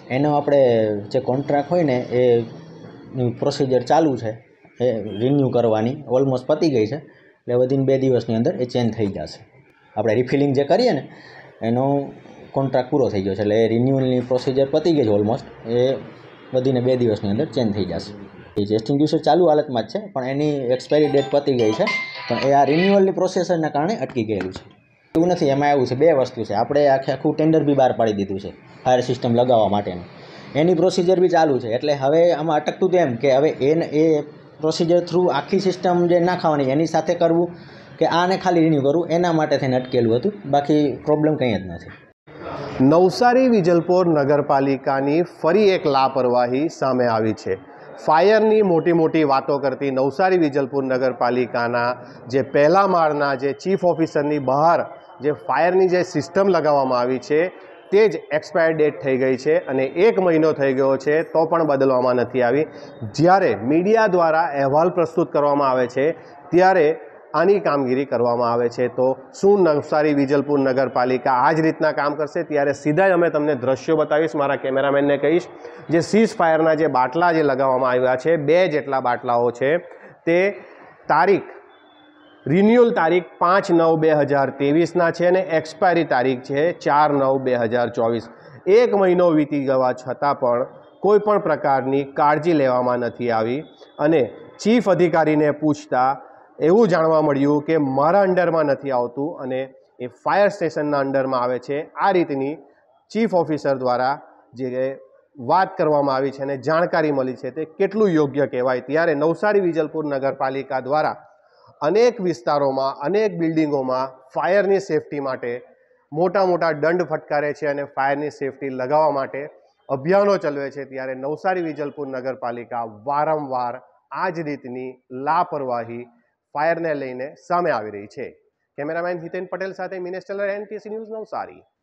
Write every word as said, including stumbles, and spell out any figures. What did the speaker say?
એનો આપણે જે કોન્ટ્રાક્ટ હોય ને એ પ્રોસિજર ચાલુ છે, એ રિન્યૂ કરવાની ઓલમોસ્ટ પતી ગઈ છે, એટલે વધીને બે દિવસની અંદર એ ચેન્જ થઈ જશે. આપણે રિફિલિંગ જે કરીએ ને એનો કોન્ટ્રાક્ટ પૂરો થઈ ગયો છે, એટલે એ રિન્યુઅલની પ્રોસિજર પતી ગઈ છે ઓલમોસ્ટ, એ વધીને બે દિવસની અંદર ચેન્જ થઈ જશે. એ એક્સટિંગ્યુશર ચાલુ હાલતમાં જ છે, પણ એની એક્સપાયરી ડેટ પતી ગઈ છે, પણ એ આ રિન્યુઅલની પ્રોસેસરના કારણે અટકી ગયેલું છે. એવું નથી, એમાં એવું છે, બે વસ્તુ છે. આપણે આખે આખું ટેન્ડર બી બહાર પાડી દીધું છે ફાયર સિસ્ટમ લગાવવા માટેનું, એની પ્રોસિજર બી ચાલુ છે. એટલે હવે આમાં અટકતું તો એમ કે હવે એને એ પ્રોસિજર થ્રુ આખી સિસ્ટમ જે નાખવાની એની સાથે કરવું કે આને ખાલી રિન્યૂ કરવું, એના માટે થઈને અટકેલું હતું. બાકી પ્રોબ્લેમ કંઈ જ નથી. નવસારી વિજલપોર નગરપાલિકાની ફરી એક લાપરવાહી સામે આવી છે. ફાયરની મોટી મોટી વાતો કરતી નવસારી વિજલપોર નગરપાલિકાના જે પહેલા માળના જે ચીફ ઓફિસરની બહાર જે ફાયરની જે સિસ્ટમ લગાવવામાં આવી છે તે જ એક્સપાયર ડેટ થઈ ગઈ છે અને એક મહિનો થઈ ગયો છે તો પણ બદલવામાં નથી આવી. જ્યારે મીડિયા દ્વારા અહેવાલ પ્રસ્તુત કરવામાં આવે છે ત્યારે આની કામગીરી કરવામાં આવે છે. તો શું નવસારી વિજલપુર નગરપાલિકા આ જ રીતના કામ કરશે? ત્યારે સીધા જ અમે તમને દ્રશ્યો બતાવીશ. મારા કેમેરામેનને કહીશ, જે સીઝ ફાયરના જે બાટલા જે લગાવવામાં આવ્યા છે, બે જેટલા બાટલાઓ છે, તે તારીખ રિન્યુઅલ તારીખ પાંચ નવ બે હજાર ત્રેવીસના છે અને એક્સપાયરી તારીખ છે ચાર નવ બે હજાર ચોવીસ. એક મહિનો વીતી ગવા છતાં પણ કોઈ પણ પ્રકારની કાળજી લેવામાં નથી આવી અને ચીફ અધિકારીને પૂછતા એવું જાણવા મળ્યું કે મારા અંડરમાં નથી આવતું અને એ ફાયર સ્ટેશનના અંડરમાં આવે છે. આ રીતની ચીફ ઓફિસર દ્વારા જે વાત કરવામાં આવી છે અને જાણકારી મળી છે તે કેટલું યોગ્ય કહેવાય? ત્યારે નવસારી વિજલપુર નગરપાલિકા દ્વારા અનેક વિસ્તારોમાં, અનેક બિલ્ડિંગોમાં ફાયરની સેફટી માટે મોટા મોટા દંડ ફટકારે છે અને ફાયરની સેફટી લગાવવા માટે અભિયાનો ચલાવે છે. ત્યારે નવસારી વિજલપુર નગરપાલિકા વારંવાર આ જ રીતની લાપરવાહી ફાયરને લઈને સામે આવી રહી છે. કેમેરામેન હિતેન પટેલ સાથે મિનેશ ટેલર, એનટીસી ન્યૂઝ, નવસારી.